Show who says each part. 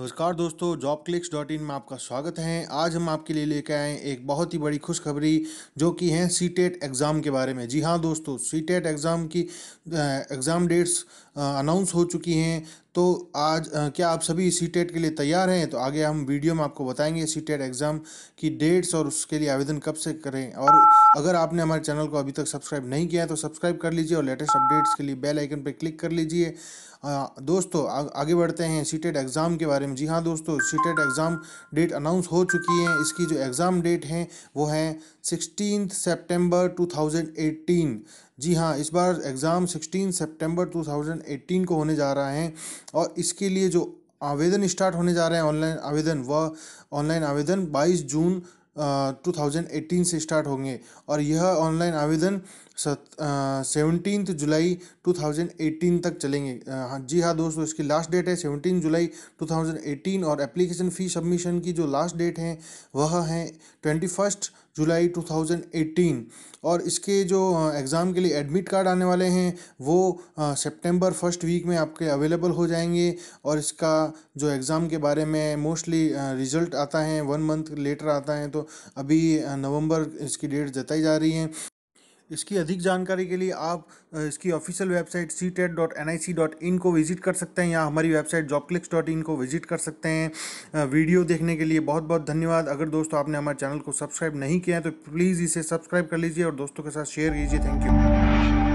Speaker 1: नमस्कार दोस्तों, JobClicks.in में आपका स्वागत है। आज हम आपके लिए लेकर आए हैं एक बहुत ही बड़ी खुशखबरी, जो कि है सीटेट एग्ज़ाम के बारे में। जी हाँ दोस्तों, सीटेट एग्ज़ाम की एग्ज़ाम डेट्स अनाउंस हो चुकी हैं। तो आज क्या आप सभी सीटेट के लिए तैयार हैं? तो आगे हम वीडियो में आपको बताएंगे सीटेट एग्ज़ाम की डेट्स और उसके लिए आवेदन कब से करें। और अगर आपने हमारे चैनल को अभी तक सब्सक्राइब नहीं किया है तो सब्सक्राइब कर लीजिए और लेटेस्ट अपडेट्स के लिए बेल आइकन पर क्लिक कर लीजिए। दोस्तों आगे बढ़ते हैं सीटेट एग्ज़ाम के बारे में। जी हाँ दोस्तों, सीटेट एग्ज़ाम डेट अनाउंस हो चुकी है। इसकी जो एग्ज़ाम डेट है वो है 16 सितंबर 2018। जी हाँ, इस बार एग्ज़ाम 16 सितंबर 2018 को होने जा रहा है। और इसके लिए जो आवेदन स्टार्ट होने जा रहे हैं, ऑनलाइन आवेदन 22 जून 2018 से स्टार्ट होंगे। और यह ऑनलाइन आवेदन 17 जुलाई 2018 तक चलेंगे। हाँ जी हाँ दोस्तों, इसकी लास्ट डेट है 17 जुलाई 2018। और एप्लीकेशन फ़ी सबमिशन की जो लास्ट डेट है वह है 21 जुलाई 2018। और इसके जो एग्ज़ाम के लिए एडमिट कार्ड आने वाले हैं वो सितंबर फर्स्ट वीक में आपके अवेलेबल हो जाएंगे। और इसका जो एग्ज़ाम के बारे में मोस्टली रिज़ल्ट आता है 1 मंथ लेटर आता है। तो अभी नवंबर इसकी डेट जताई जा रही है। इसकी अधिक जानकारी के लिए आप इसकी ऑफिशियल वेबसाइट ctet.nic.in को विजिट कर सकते हैं, या हमारी वेबसाइट jobclicks.in को विजिट कर सकते हैं। वीडियो देखने के लिए बहुत बहुत धन्यवाद। अगर दोस्तों आपने हमारे चैनल को सब्सक्राइब नहीं किया है तो प्लीज़ इसे सब्सक्राइब कर लीजिए और दोस्तों के साथ शेयर कीजिए। Thank you.